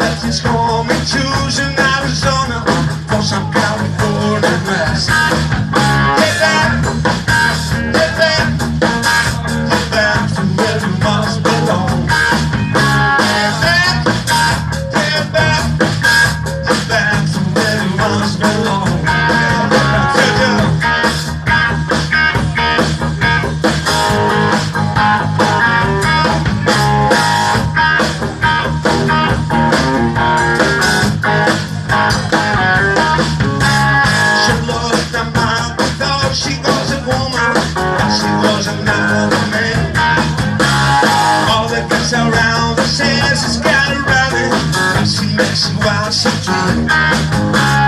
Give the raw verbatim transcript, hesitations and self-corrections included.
left his home in Tucson, Arizona, for some California rest. Get back, get back, get back to where you must belong. Get back, get back, get back to where you must belong. Around the says it's got around it, and she makes you out some dream.